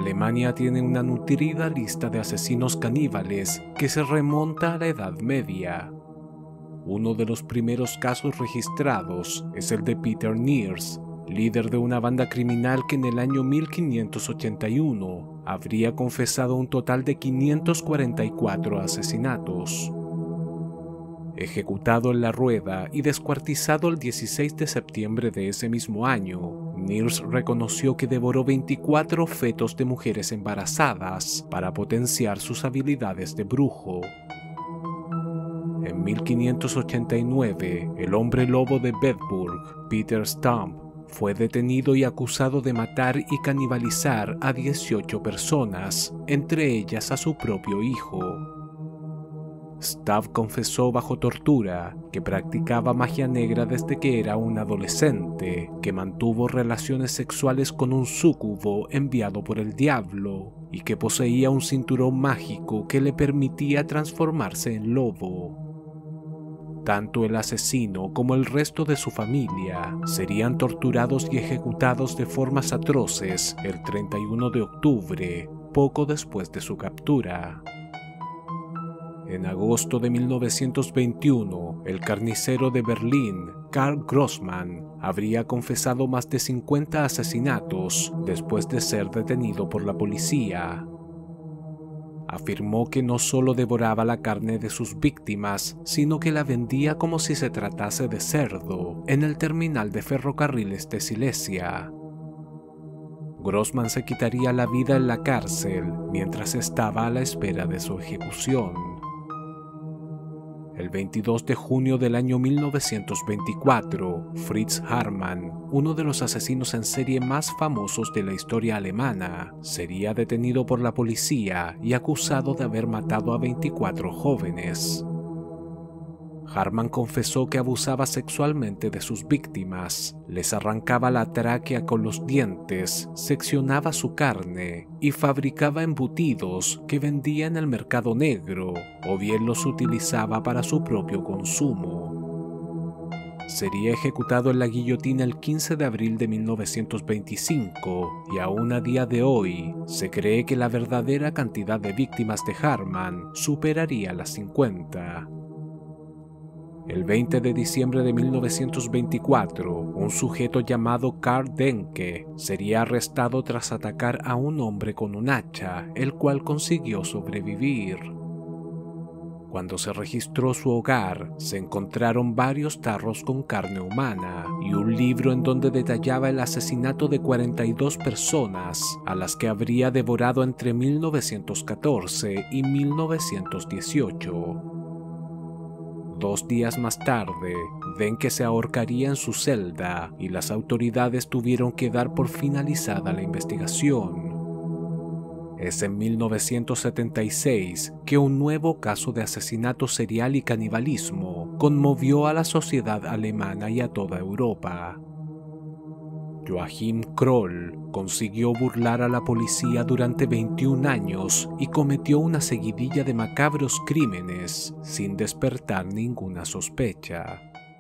Alemania tiene una nutrida lista de asesinos caníbales que se remonta a la Edad Media. Uno de los primeros casos registrados es el de Peter Neers, líder de una banda criminal que en el año 1581 habría confesado un total de 544 asesinatos. Ejecutado en la rueda y descuartizado el 16 de septiembre de ese mismo año, Neers reconoció que devoró 24 fetos de mujeres embarazadas para potenciar sus habilidades de brujo. En 1589, el hombre lobo de Bedburg, Peter Stump, fue detenido y acusado de matar y canibalizar a 18 personas, entre ellas a su propio hijo. Stump confesó bajo tortura que practicaba magia negra desde que era un adolescente, que mantuvo relaciones sexuales con un súcubo enviado por el diablo y que poseía un cinturón mágico que le permitía transformarse en lobo. Tanto el asesino como el resto de su familia serían torturados y ejecutados de formas atroces el 31 de octubre, poco después de su captura. En agosto de 1921, el carnicero de Berlín, Karl Grossmann, habría confesado más de 50 asesinatos después de ser detenido por la policía. Afirmó que no solo devoraba la carne de sus víctimas, sino que la vendía como si se tratase de cerdo en el terminal de ferrocarriles de Silesia. Grossmann se quitaría la vida en la cárcel mientras estaba a la espera de su ejecución. El 22 de junio del año 1924, Fritz Haarmann, uno de los asesinos en serie más famosos de la historia alemana, sería detenido por la policía y acusado de haber matado a 24 jóvenes. Haarmann confesó que abusaba sexualmente de sus víctimas, les arrancaba la tráquea con los dientes, seccionaba su carne y fabricaba embutidos que vendía en el mercado negro o bien los utilizaba para su propio consumo. Sería ejecutado en la guillotina el 15 de abril de 1925 y aún a día de hoy se cree que la verdadera cantidad de víctimas de Haarmann superaría las 50. El 20 de diciembre de 1924, un sujeto llamado Karl Denke sería arrestado tras atacar a un hombre con un hacha, el cual consiguió sobrevivir. Cuando se registró su hogar, se encontraron varios tarros con carne humana y un libro en donde detallaba el asesinato de 42 personas, a las que habría devorado entre 1914 y 1918. 2 días más tarde, Denke se ahorcaría en su celda y las autoridades tuvieron que dar por finalizada la investigación. Es en 1976 que un nuevo caso de asesinato serial y canibalismo conmovió a la sociedad alemana y a toda Europa. Joachim Kroll consiguió burlar a la policía durante 21 años y cometió una seguidilla de macabros crímenes sin despertar ninguna sospecha.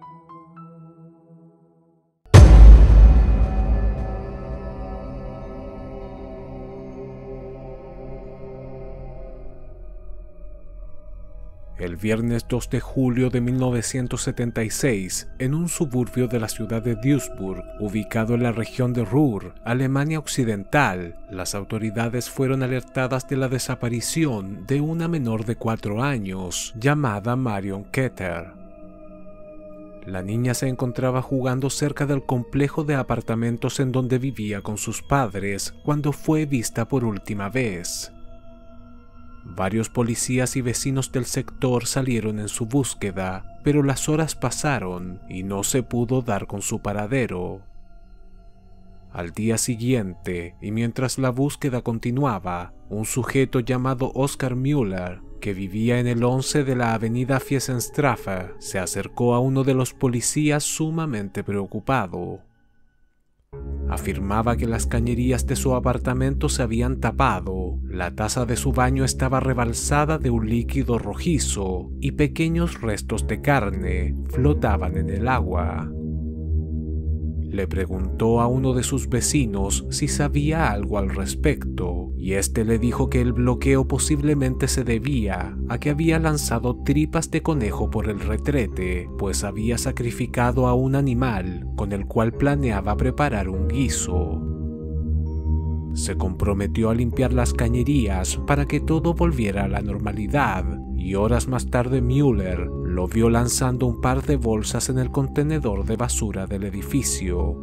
El viernes 2 de julio de 1976, en un suburbio de la ciudad de Duisburg, ubicado en la región de Ruhr, Alemania Occidental, las autoridades fueron alertadas de la desaparición de una menor de 4 años, llamada Marion Ketter. La niña se encontraba jugando cerca del complejo de apartamentos en donde vivía con sus padres cuando fue vista por última vez. Varios policías y vecinos del sector salieron en su búsqueda, pero las horas pasaron y no se pudo dar con su paradero. Al día siguiente, y mientras la búsqueda continuaba, un sujeto llamado Oskar Müller, que vivía en el 11 de la avenida Fiesenstrafe, se acercó a uno de los policías sumamente preocupado. Afirmaba que las cañerías de su apartamento se habían tapado, la taza de su baño estaba rebalsada de un líquido rojizo y pequeños restos de carne flotaban en el agua. le preguntó a uno de sus vecinos si sabía algo al respecto, y este le dijo que el bloqueo posiblemente se debía a que había lanzado tripas de conejo por el retrete, pues había sacrificado a un animal con el cual planeaba preparar un guiso. Se comprometió a limpiar las cañerías para que todo volviera a la normalidad, y horas más tarde Mueller lo vio lanzando un par de bolsas en el contenedor de basura del edificio.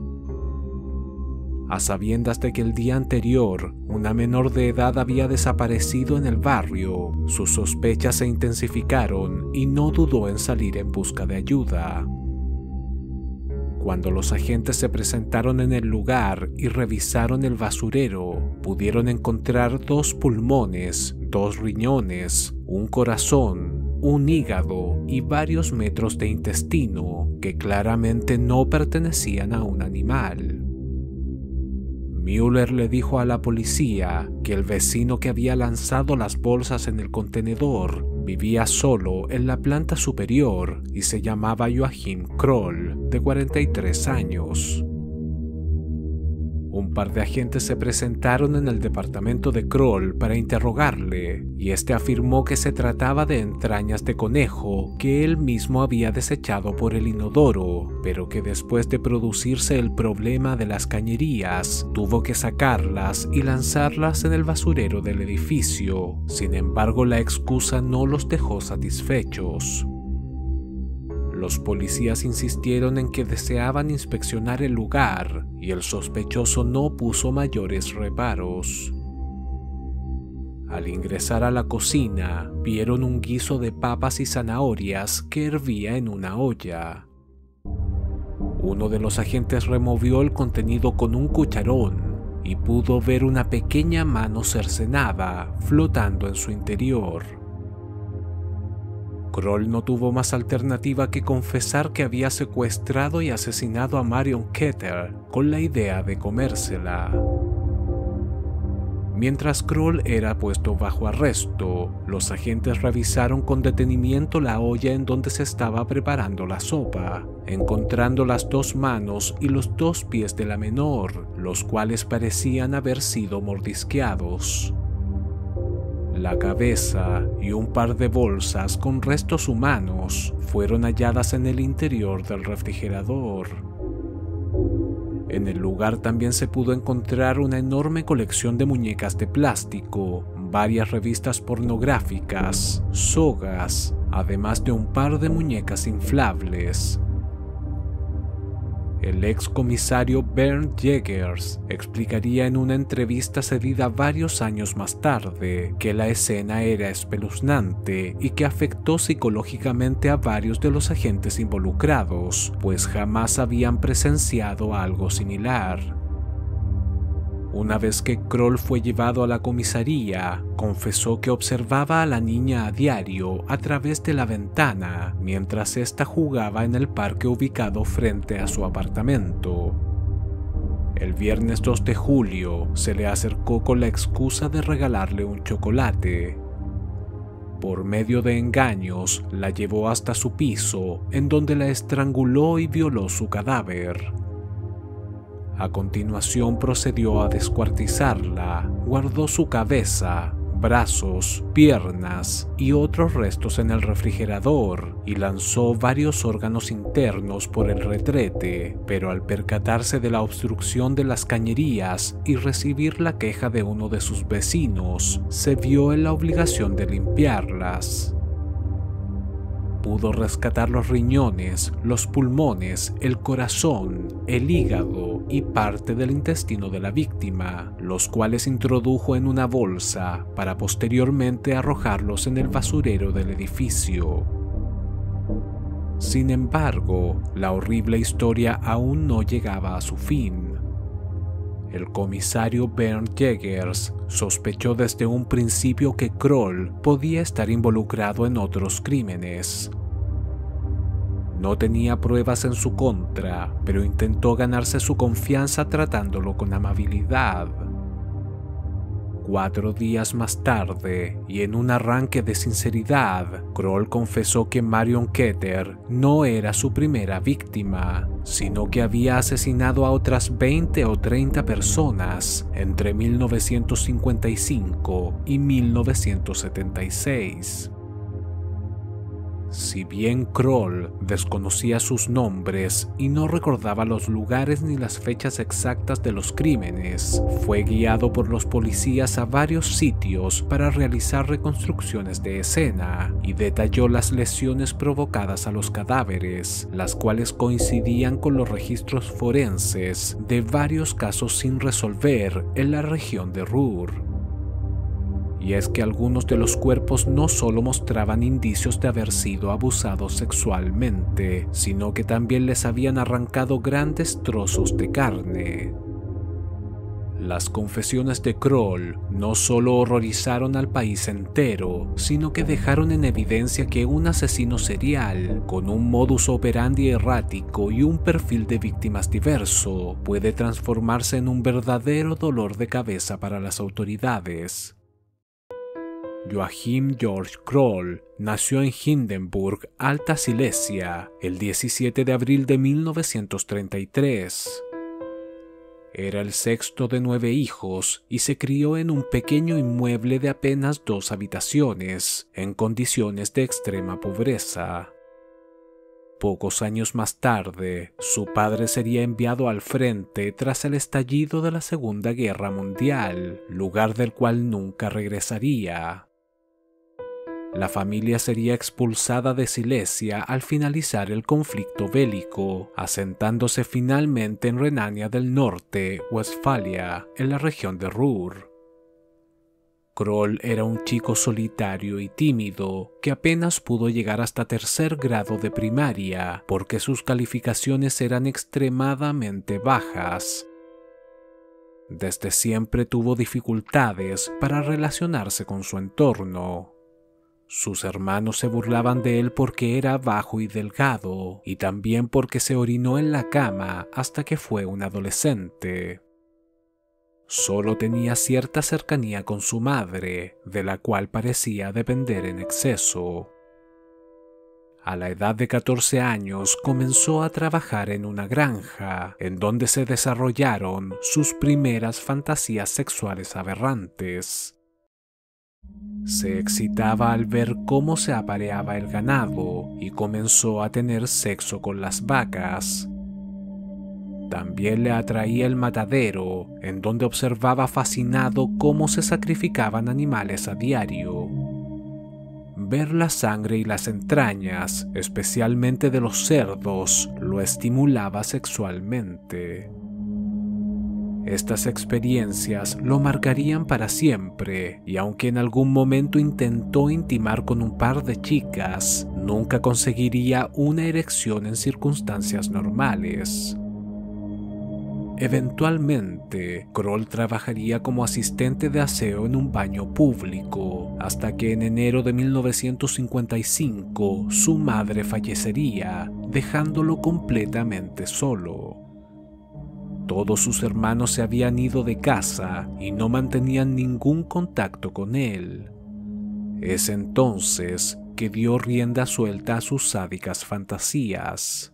A sabiendas de que el día anterior una menor de edad había desaparecido en el barrio, sus sospechas se intensificaron y no dudó en salir en busca de ayuda. Cuando los agentes se presentaron en el lugar y revisaron el basurero, pudieron encontrar 2 pulmones, 2 riñones, un corazón, un hígado y varios metros de intestino que claramente no pertenecían a un animal. Mueller le dijo a la policía que el vecino que había lanzado las bolsas en el contenedor vivía solo en la planta superior y se llamaba Joachim Kroll, de 43 años. Un par de agentes se presentaron en el departamento de Kroll para interrogarle, y este afirmó que se trataba de entrañas de conejo que él mismo había desechado por el inodoro, pero que después de producirse el problema de las cañerías, tuvo que sacarlas y lanzarlas en el basurero del edificio. Sin embargo, la excusa no los dejó satisfechos. Los policías insistieron en que deseaban inspeccionar el lugar y el sospechoso no puso mayores reparos. Al ingresar a la cocina, vieron un guiso de papas y zanahorias que hervía en una olla. Uno de los agentes removió el contenido con un cucharón y pudo ver una pequeña mano cercenada flotando en su interior. Kroll no tuvo más alternativa que confesar que había secuestrado y asesinado a Marion Keter con la idea de comérsela. Mientras Kroll era puesto bajo arresto, los agentes revisaron con detenimiento la olla en donde se estaba preparando la sopa, encontrando las 2 manos y los 2 pies de la menor, los cuales parecían haber sido mordisqueados. La cabeza y un par de bolsas con restos humanos fueron halladas en el interior del refrigerador. En el lugar también se pudo encontrar una enorme colección de muñecas de plástico, varias revistas pornográficas, sogas, además de un par de muñecas inflables. El ex comisario Bernd Jägers explicaría en una entrevista cedida varios años más tarde que la escena era espeluznante y que afectó psicológicamente a varios de los agentes involucrados, pues jamás habían presenciado algo similar. Una vez que Kroll fue llevado a la comisaría, confesó que observaba a la niña a diario a través de la ventana mientras ésta jugaba en el parque ubicado frente a su apartamento. El viernes 2 de julio se le acercó con la excusa de regalarle un chocolate. Por medio de engaños, la llevó hasta su piso, en donde la estranguló y violó su cadáver. A continuación procedió a descuartizarla, guardó su cabeza, brazos, piernas y otros restos en el refrigerador y lanzó varios órganos internos por el retrete, pero al percatarse de la obstrucción de las cañerías y recibir la queja de uno de sus vecinos, se vio en la obligación de limpiarlas. Pudo rescatar los riñones, los pulmones, el corazón, el hígado y parte del intestino de la víctima, los cuales introdujo en una bolsa para posteriormente arrojarlos en el basurero del edificio. Sin embargo, la horrible historia aún no llegaba a su fin. El comisario Bernd Jägers sospechó desde un principio que Kroll podía estar involucrado en otros crímenes. No tenía pruebas en su contra, pero intentó ganarse su confianza tratándolo con amabilidad. 4 días más tarde, y en un arranque de sinceridad, Kroll confesó que Marion Keter no era su primera víctima, sino que había asesinado a otras 20 o 30 personas entre 1955 y 1976. Si bien Kroll desconocía sus nombres y no recordaba los lugares ni las fechas exactas de los crímenes, fue guiado por los policías a varios sitios para realizar reconstrucciones de escena y detalló las lesiones provocadas a los cadáveres, las cuales coincidían con los registros forenses de varios casos sin resolver en la región de Ruhr. Y es que algunos de los cuerpos no solo mostraban indicios de haber sido abusados sexualmente, sino que también les habían arrancado grandes trozos de carne. Las confesiones de Kroll no solo horrorizaron al país entero, sino que dejaron en evidencia que un asesino serial, con un modus operandi errático y un perfil de víctimas diverso, puede transformarse en un verdadero dolor de cabeza para las autoridades. Joachim Georg Kroll nació en Hindenburg, Alta Silesia, el 17 de abril de 1933. Era el sexto de 9 hijos y se crió en un pequeño inmueble de apenas 2 habitaciones, en condiciones de extrema pobreza. Pocos años más tarde, su padre sería enviado al frente tras el estallido de la Segunda Guerra Mundial, lugar del cual nunca regresaría. La familia sería expulsada de Silesia al finalizar el conflicto bélico, asentándose finalmente en Renania del Norte, Westfalia, en la región de Ruhr. Kroll era un chico solitario y tímido que apenas pudo llegar hasta 3er grado de primaria porque sus calificaciones eran extremadamente bajas. Desde siempre tuvo dificultades para relacionarse con su entorno. Sus hermanos se burlaban de él porque era bajo y delgado, y también porque se orinó en la cama hasta que fue un adolescente. Solo tenía cierta cercanía con su madre, de la cual parecía depender en exceso. A la edad de 14 años comenzó a trabajar en una granja, en donde se desarrollaron sus primeras fantasías sexuales aberrantes. Se excitaba al ver cómo se apareaba el ganado y comenzó a tener sexo con las vacas. También le atraía el matadero, en donde observaba fascinado cómo se sacrificaban animales a diario. Ver la sangre y las entrañas, especialmente de los cerdos, lo estimulaba sexualmente. Estas experiencias lo marcarían para siempre, y aunque en algún momento intentó intimar con un par de chicas, nunca conseguiría una erección en circunstancias normales. Eventualmente, Kroll trabajaría como asistente de aseo en un baño público, hasta que en enero de 1955 su madre fallecería, dejándolo completamente solo. Todos sus hermanos se habían ido de casa y no mantenían ningún contacto con él. Es entonces que dio rienda suelta a sus sádicas fantasías.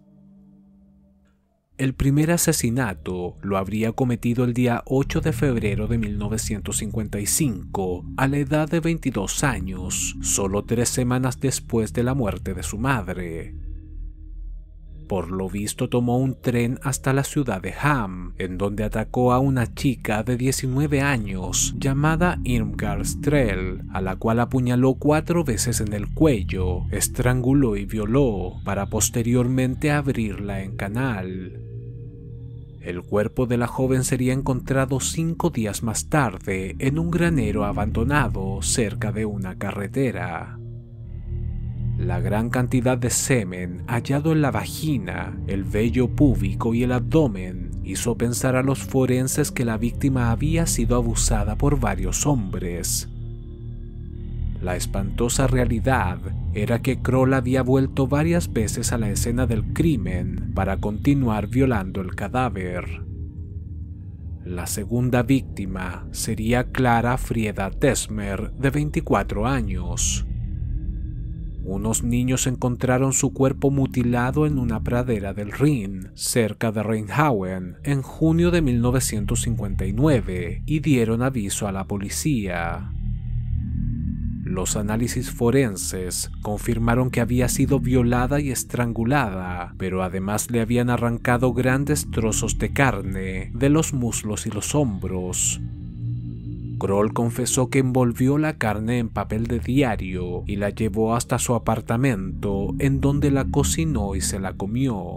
El primer asesinato lo habría cometido el día 8 de febrero de 1955, a la edad de 22 años, solo 3 semanas después de la muerte de su madre. Por lo visto tomó un tren hasta la ciudad de Hamm, en donde atacó a una chica de 19 años llamada Irmgard Strell, a la cual apuñaló 4 veces en el cuello, estranguló y violó, para posteriormente abrirla en canal. El cuerpo de la joven sería encontrado 5 días más tarde en un granero abandonado cerca de una carretera. La gran cantidad de semen hallado en la vagina, el vello púbico y el abdomen hizo pensar a los forenses que la víctima había sido abusada por varios hombres. La espantosa realidad era que Kroll había vuelto varias veces a la escena del crimen para continuar violando el cadáver. La segunda víctima sería Clara Frieda Tesmer, de 24 años. Unos niños encontraron su cuerpo mutilado en una pradera del Rin, cerca de Rheinhausen, en junio de 1959 y dieron aviso a la policía. Los análisis forenses confirmaron que había sido violada y estrangulada, pero además le habían arrancado grandes trozos de carne de los muslos y los hombros. Kroll confesó que envolvió la carne en papel de diario y la llevó hasta su apartamento, en donde la cocinó y se la comió.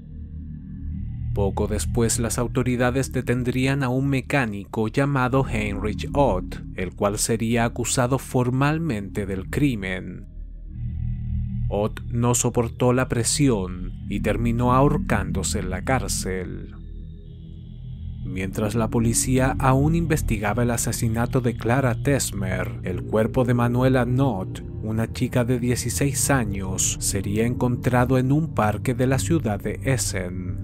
Poco después, las autoridades detendrían a un mecánico llamado Heinrich Ott, el cual sería acusado formalmente del crimen. Ott no soportó la presión y terminó ahorcándose en la cárcel. Mientras la policía aún investigaba el asesinato de Clara Tesmer, el cuerpo de Manuela Knott, una chica de 16 años, sería encontrado en un parque de la ciudad de Essen.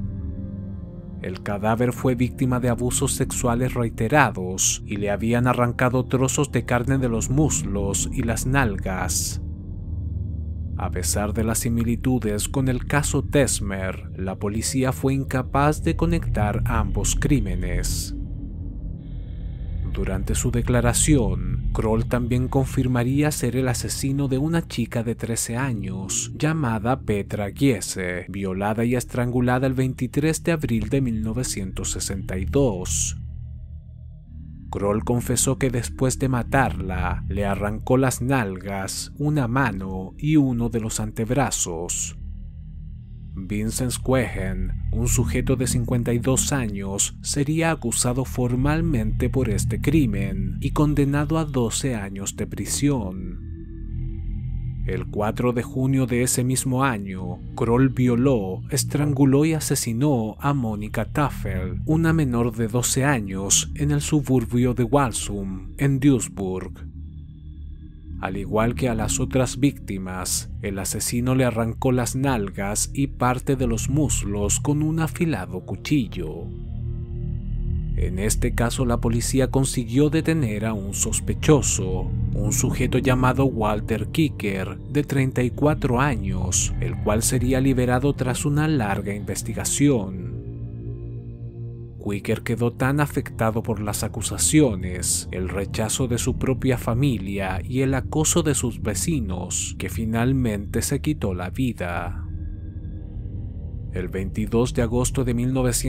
El cadáver fue víctima de abusos sexuales reiterados y le habían arrancado trozos de carne de los muslos y las nalgas. A pesar de las similitudes con el caso Tesmer, la policía fue incapaz de conectar ambos crímenes. Durante su declaración, Kroll también confirmaría ser el asesino de una chica de 13 años, llamada Petra Giese, violada y estrangulada el 23 de abril de 1962. Kroll confesó que después de matarla, le arrancó las nalgas, una mano y uno de los antebrazos. Vincent Squehen, un sujeto de 52 años, sería acusado formalmente por este crimen y condenado a 12 años de prisión. El 4 de junio de ese mismo año, Kroll violó, estranguló y asesinó a Monika Tafel, una menor de 12 años, en el suburbio de Walsum, en Duisburg. Al igual que a las otras víctimas, el asesino le arrancó las nalgas y parte de los muslos con un afilado cuchillo. En este caso, la policía consiguió detener a un sospechoso, un sujeto llamado Walter Kicker, de 34 años, el cual sería liberado tras una larga investigación. Kicker quedó tan afectado por las acusaciones, el rechazo de su propia familia y el acoso de sus vecinos, que finalmente se quitó la vida. El 22 de agosto de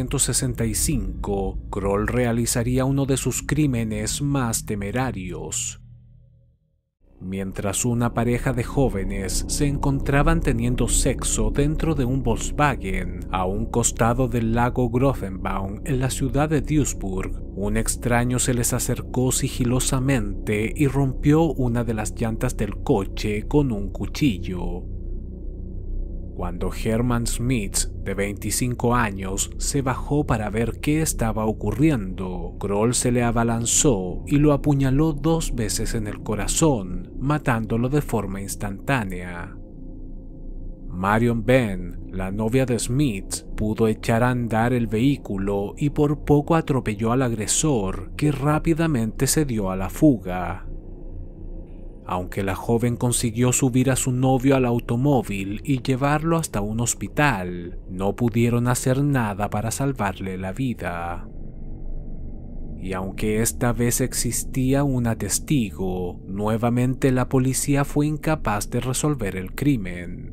1965, Kroll realizaría uno de sus crímenes más temerarios. Mientras una pareja de jóvenes se encontraban teniendo sexo dentro de un Volkswagen a un costado del lago Grothenbaum en la ciudad de Duisburg, un extraño se les acercó sigilosamente y rompió una de las llantas del coche con un cuchillo. Cuando Hermann Smith, de 25 años, se bajó para ver qué estaba ocurriendo, Kroll se le abalanzó y lo apuñaló 2 veces en el corazón, matándolo de forma instantánea. Marion Ben, la novia de Smith, pudo echar a andar el vehículo y por poco atropelló al agresor, que rápidamente se dio a la fuga. Aunque la joven consiguió subir a su novio al automóvil y llevarlo hasta un hospital, no pudieron hacer nada para salvarle la vida. Y aunque esta vez existía una testigo, nuevamente la policía fue incapaz de resolver el crimen.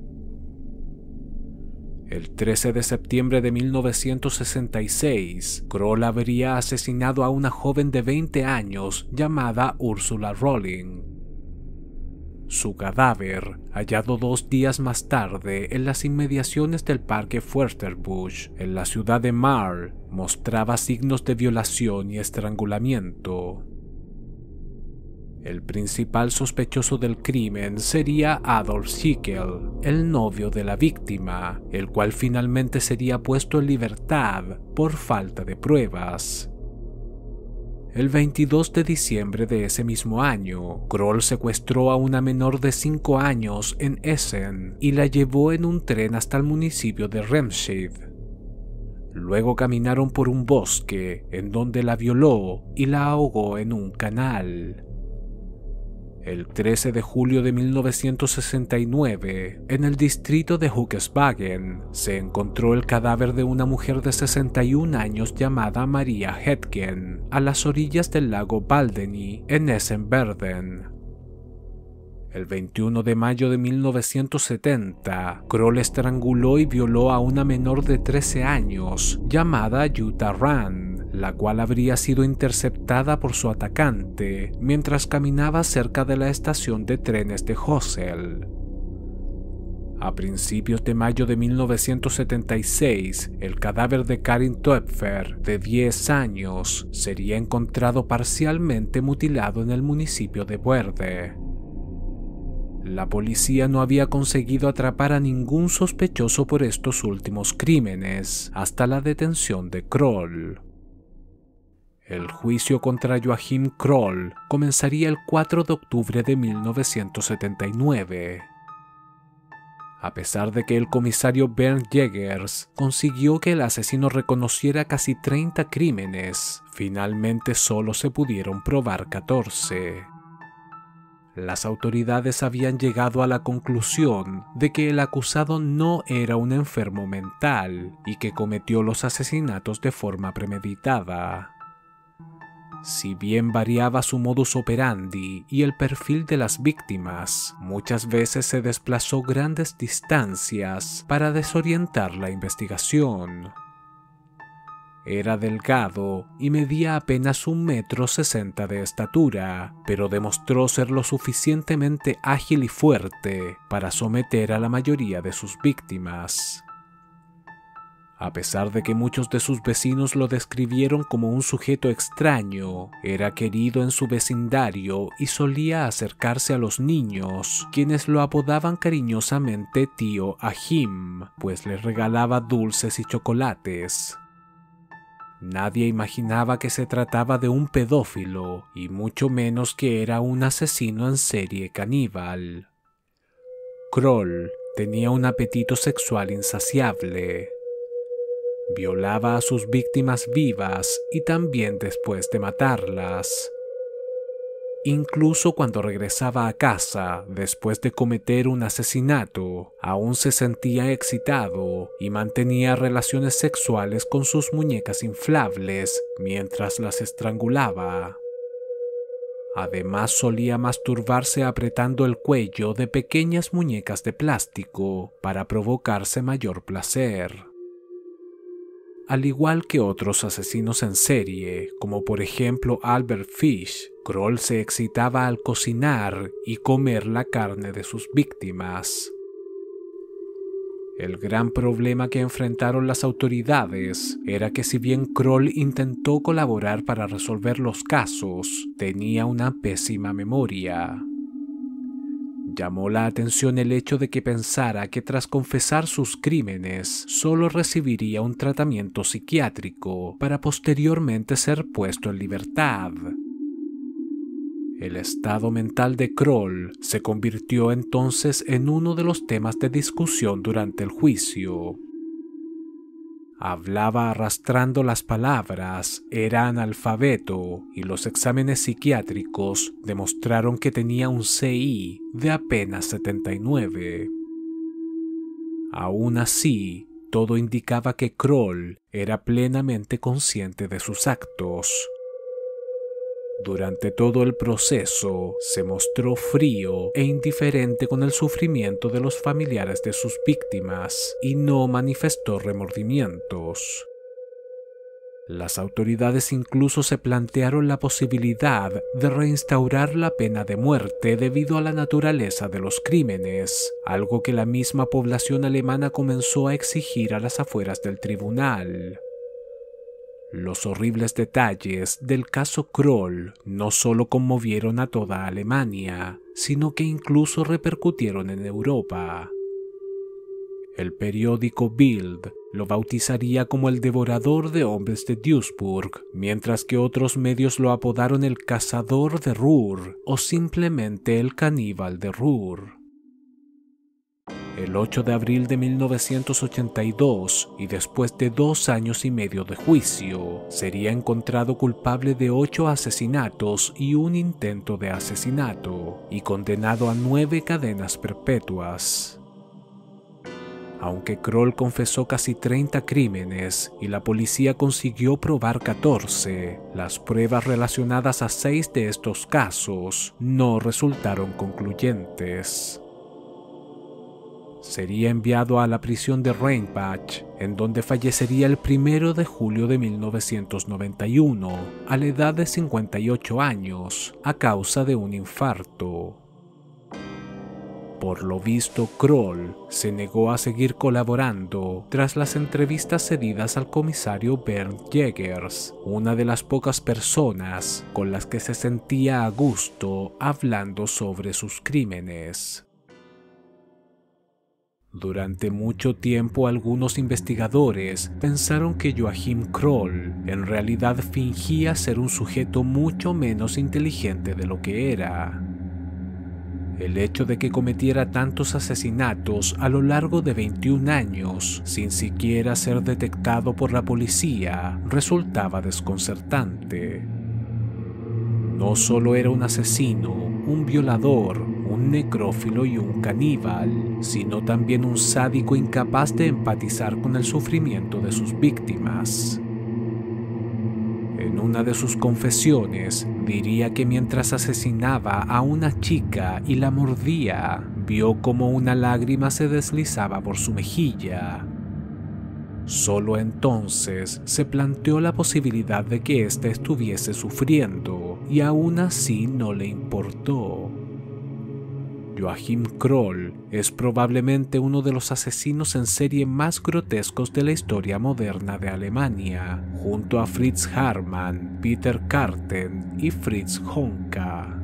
El 13 de septiembre de 1966, Kroll habría asesinado a una joven de 20 años llamada Ursula Rolling. Su cadáver, hallado 2 días más tarde en las inmediaciones del parque Fürstenbusch, en la ciudad de Marl, mostraba signos de violación y estrangulamiento. El principal sospechoso del crimen sería Adolf Schickel, el novio de la víctima, el cual finalmente sería puesto en libertad por falta de pruebas. El 22 de diciembre de ese mismo año, Kroll secuestró a una menor de 5 años en Essen y la llevó en un tren hasta el municipio de Remscheid. Luego caminaron por un bosque en donde la violó y la ahogó en un canal. El 13 de julio de 1969, en el distrito de Hoeksvagen, se encontró el cadáver de una mujer de 61 años llamada Maria Hetgen a las orillas del lago Baldeny, en Essen-Verden. El 21 de mayo de 1970, Kroll estranguló y violó a una menor de 13 años llamada Jutta Rand, la cual habría sido interceptada por su atacante mientras caminaba cerca de la estación de trenes de Hossel. A principios de mayo de 1976, el cadáver de Karin Töpfer, de 10 años, sería encontrado parcialmente mutilado en el municipio de Berde. La policía no había conseguido atrapar a ningún sospechoso por estos últimos crímenes hasta la detención de Kroll. El juicio contra Joachim Kroll comenzaría el 4 de octubre de 1979. A pesar de que el comisario Bernd Jägers consiguió que el asesino reconociera casi 30 crímenes, finalmente solo se pudieron probar 14. Las autoridades habían llegado a la conclusión de que el acusado no era un enfermo mental y que cometió los asesinatos de forma premeditada. Si bien variaba su modus operandi y el perfil de las víctimas, muchas veces se desplazó grandes distancias para desorientar la investigación. Era delgado y medía apenas 1,60 m de estatura, pero demostró ser lo suficientemente ágil y fuerte para someter a la mayoría de sus víctimas. A pesar de que muchos de sus vecinos lo describieron como un sujeto extraño, era querido en su vecindario y solía acercarse a los niños, quienes lo apodaban cariñosamente Tío Achim, pues les regalaba dulces y chocolates. Nadie imaginaba que se trataba de un pedófilo, y mucho menos que era un asesino en serie caníbal. Kroll tenía un apetito sexual insaciable. Violaba a sus víctimas vivas y también después de matarlas. Incluso cuando regresaba a casa después de cometer un asesinato, aún se sentía excitado y mantenía relaciones sexuales con sus muñecas inflables mientras las estrangulaba. Además, solía masturbarse apretando el cuello de pequeñas muñecas de plástico para provocarse mayor placer. Al igual que otros asesinos en serie, como por ejemplo Albert Fish, Kroll se excitaba al cocinar y comer la carne de sus víctimas. El gran problema que enfrentaron las autoridades era que si bien Kroll intentó colaborar para resolver los casos, tenía una pésima memoria. Llamó la atención el hecho de que pensara que tras confesar sus crímenes solo recibiría un tratamiento psiquiátrico para posteriormente ser puesto en libertad. El estado mental de Kroll se convirtió entonces en uno de los temas de discusión durante el juicio. Hablaba arrastrando las palabras, era analfabeto y los exámenes psiquiátricos demostraron que tenía un CI de apenas 79. Aún así, todo indicaba que Kroll era plenamente consciente de sus actos. Durante todo el proceso, se mostró frío e indiferente con el sufrimiento de los familiares de sus víctimas y no manifestó remordimientos. Las autoridades incluso se plantearon la posibilidad de reinstaurar la pena de muerte debido a la naturaleza de los crímenes, algo que la misma población alemana comenzó a exigir a las afueras del tribunal. Los horribles detalles del caso Kroll no solo conmovieron a toda Alemania, sino que incluso repercutieron en Europa. El periódico Bild lo bautizaría como el devorador de hombres de Duisburg, mientras que otros medios lo apodaron el cazador de Ruhr o simplemente el caníbal de Ruhr. El 8 de abril de 1982, y después de 2 años y medio de juicio, sería encontrado culpable de 8 asesinatos y un intento de asesinato, y condenado a 9 cadenas perpetuas. Aunque Kroll confesó casi 30 crímenes y la policía consiguió probar 14, las pruebas relacionadas a 6 de estos casos no resultaron concluyentes. Sería enviado a la prisión de Rheinbach, en donde fallecería el 1 de julio de 1991, a la edad de 58 años, a causa de un infarto. Por lo visto, Kroll se negó a seguir colaborando tras las entrevistas cedidas al comisario Bernd Jägers, una de las pocas personas con las que se sentía a gusto hablando sobre sus crímenes. Durante mucho tiempo algunos investigadores pensaron que Joachim Kroll en realidad fingía ser un sujeto mucho menos inteligente de lo que era. El hecho de que cometiera tantos asesinatos a lo largo de 21 años sin siquiera ser detectado por la policía resultaba desconcertante. No solo era un asesino, un violador, un necrófilo y un caníbal, sino también un sádico incapaz de empatizar con el sufrimiento de sus víctimas. En una de sus confesiones, diría que mientras asesinaba a una chica y la mordía, vio como una lágrima se deslizaba por su mejilla. Solo entonces se planteó la posibilidad de que ésta estuviese sufriendo, y aún así no le importó. Joachim Kroll es probablemente uno de los asesinos en serie más grotescos de la historia moderna de Alemania, junto a Fritz Haarmann, Peter Karten y Fritz Honka.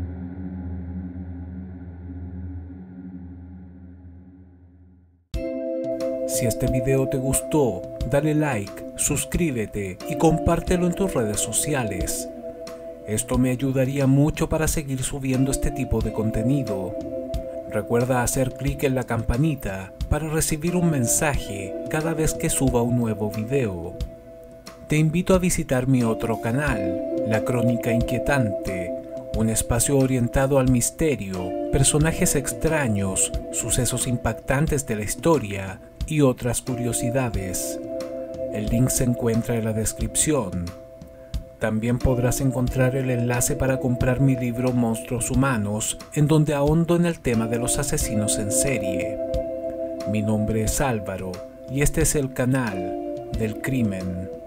Si este video te gustó, dale like, suscríbete y compártelo en tus redes sociales. Esto me ayudaría mucho para seguir subiendo este tipo de contenido. Recuerda hacer clic en la campanita para recibir un mensaje cada vez que suba un nuevo video. Te invito a visitar mi otro canal, La Crónica Inquietante, un espacio orientado al misterio, personajes extraños, sucesos impactantes de la historia y otras curiosidades. El link se encuentra en la descripción. También podrás encontrar el enlace para comprar mi libro Monstruos Humanos, en donde ahondo en el tema de los asesinos en serie. Mi nombre es Álvaro y este es el canal del crimen.